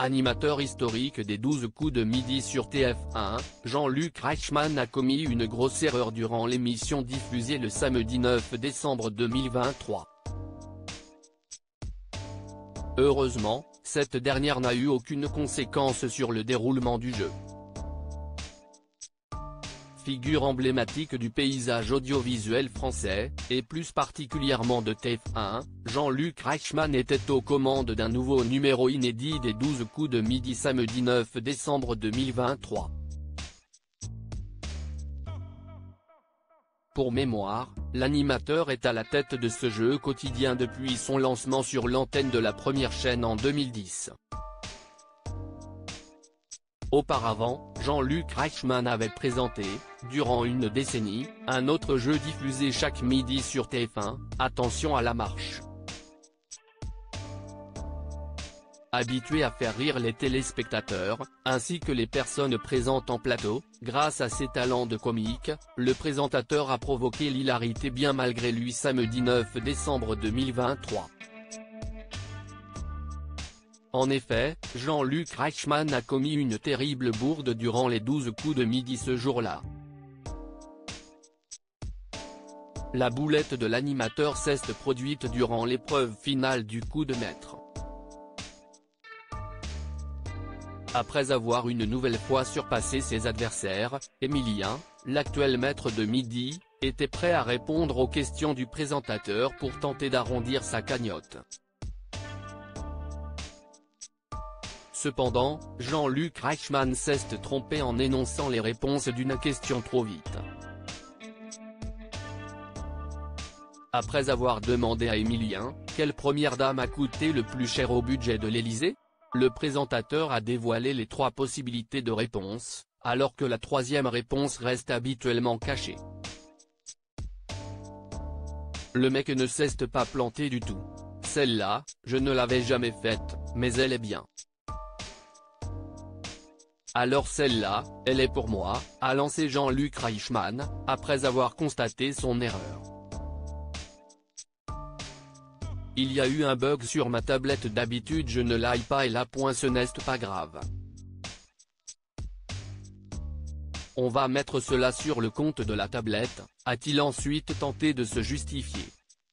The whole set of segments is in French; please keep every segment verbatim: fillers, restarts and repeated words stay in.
Animateur historique des douze coups de midi sur T F un, Jean-Luc Reichmann a commis une grosse erreur durant l'émission diffusée le samedi neuf décembre deux mille vingt-trois. Heureusement, cette dernière n'a eu aucune conséquence sur le déroulement du jeu. Figure emblématique du paysage audiovisuel français, et plus particulièrement de T F un, Jean-Luc Reichmann était aux commandes d'un nouveau numéro inédit des douze coups de midi samedi neuf décembre deux mille vingt-trois. Pour mémoire, l'animateur est à la tête de ce jeu quotidien depuis son lancement sur l'antenne de la première chaîne en deux mille dix. Auparavant, Jean-Luc Reichmann avait présenté, durant une décennie, un autre jeu diffusé chaque midi sur T F un, Attention à la marche. Habitué à faire rire les téléspectateurs, ainsi que les personnes présentes en plateau, grâce à ses talents de comique, le présentateur a provoqué l'hilarité bien malgré lui samedi neuf décembre deux mille vingt-trois. En effet, Jean-Luc Reichmann a commis une terrible bourde durant les douze coups de midi ce jour-là. La boulette de l'animateur s'est produite durant l'épreuve finale du coup de maître. Après avoir une nouvelle fois surpassé ses adversaires, Émilien, l'actuel maître de midi, était prêt à répondre aux questions du présentateur pour tenter d'arrondir sa cagnotte. Cependant, Jean-Luc Reichmann s'est trompé en énonçant les réponses d'une question trop vite. Après avoir demandé à Émilien, quelle première dame a coûté le plus cher au budget de l'Élysée, le présentateur a dévoilé les trois possibilités de réponse, alors que la troisième réponse reste habituellement cachée. Le mec ne s'est pas planté du tout. Celle-là, je ne l'avais jamais faite, mais elle est bien. Alors celle-là, elle est pour moi, a lancé Jean-Luc Reichmann, après avoir constaté son erreur. Il y a eu un bug sur ma tablette, d'habitude je ne l'aille pas et là point ce n'est pas grave. On va mettre cela sur le compte de la tablette, a-t-il ensuite tenté de se justifier.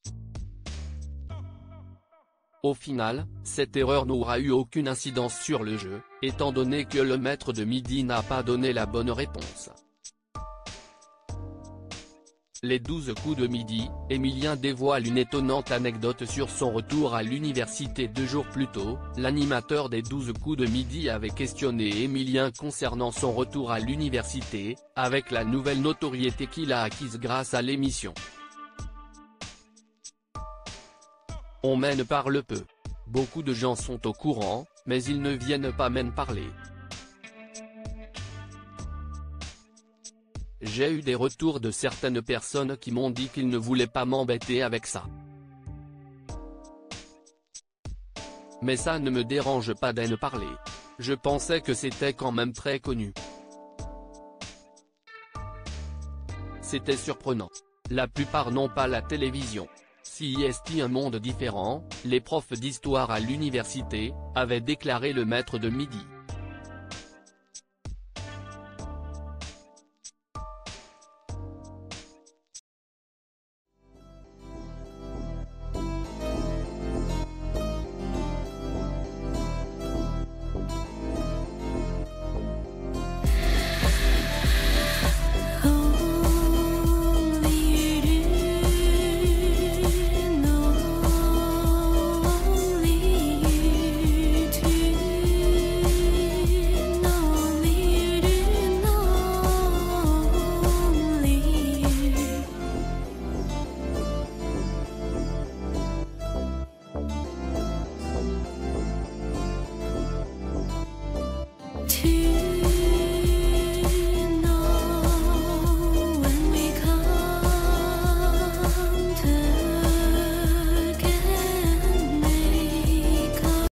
Au final, cette erreur n'aura eu aucune incidence sur le jeu, étant donné que le maître de midi n'a pas donné la bonne réponse. Les douze coups de midi, Émilien dévoile une étonnante anecdote sur son retour à l'université deux jours plus tôt. L'animateur des douze coups de midi avait questionné Émilien concernant son retour à l'université, avec la nouvelle notoriété qu'il a acquise grâce à l'émission. On m'en parle peu. Beaucoup de gens sont au courant, mais ils ne viennent pas m'en parler. J'ai eu des retours de certaines personnes qui m'ont dit qu'ils ne voulaient pas m'embêter avec ça. Mais ça ne me dérange pas d'en parler. Je pensais que c'était quand même très connu. C'était surprenant. La plupart n'ont pas la télévision. Si est un monde différent, les profs d'histoire à l'université, avaient déclaré le maître de midi. To